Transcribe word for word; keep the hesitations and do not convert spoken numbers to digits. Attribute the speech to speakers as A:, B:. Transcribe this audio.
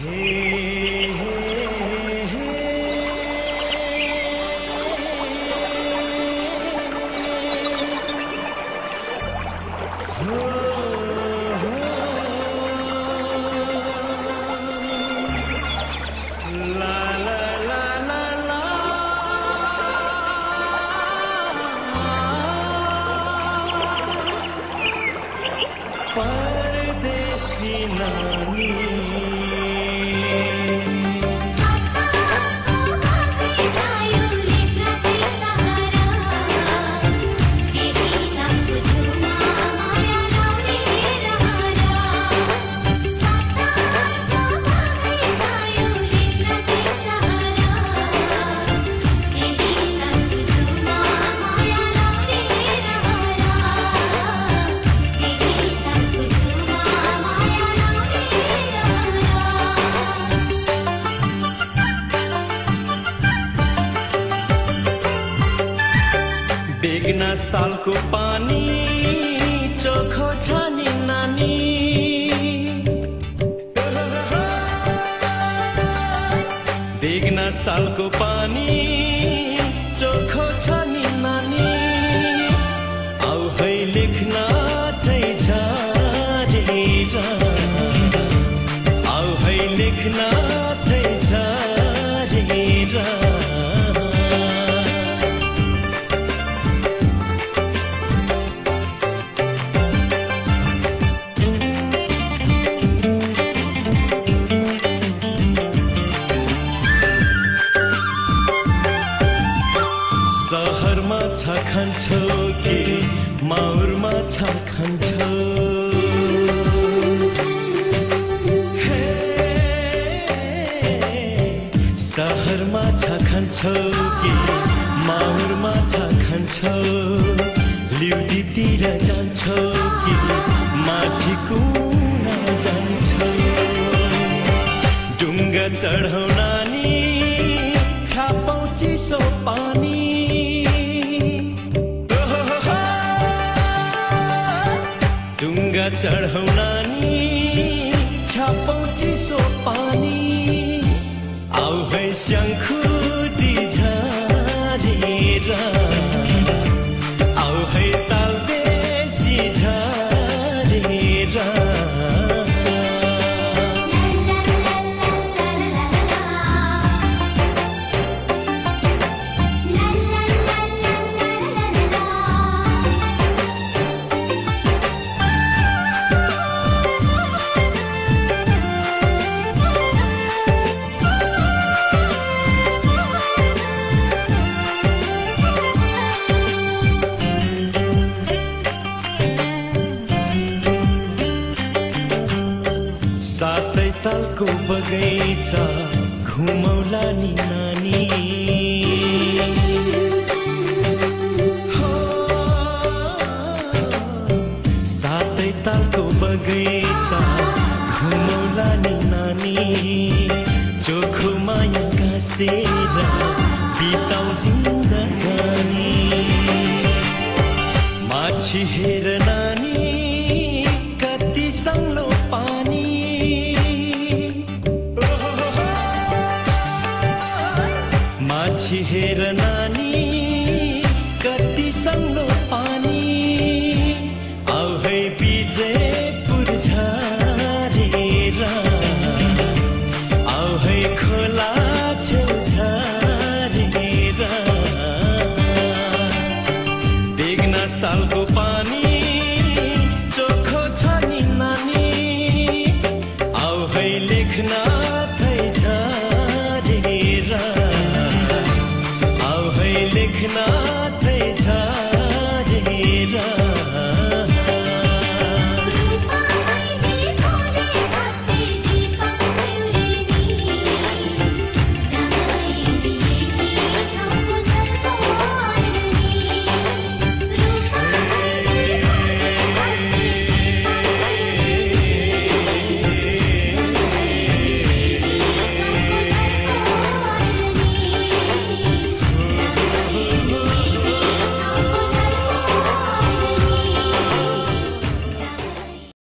A: परदेशी नानी बेगनास तालको पानी चोखो छ नि नानी बेगनास तालको पानी चोखो छ नि नानी आउ है लेख्न थै झरेर आउ है लेख्न थै झरेर सहरमा छ खान्छौ कि माउरमा छ खान्छौ सहरमा छ खान्छौ कि माउरमा छ खान्छौ लिउदीतिर जान्छौ कि माझी कुना जान्छौ डुङ्गा चढौ नानी छापौ चिसो पानी डुङ्गा चढौ नानी छापौ चिसो पानी आउ है शङ्खुदी झरेर आउ है तालदेशी झरेर सातै तालको बगैँचा घुमौला नि नानी हो सातै तालको बगैँचा घुमौला नि नानी चोखो माया गाँसे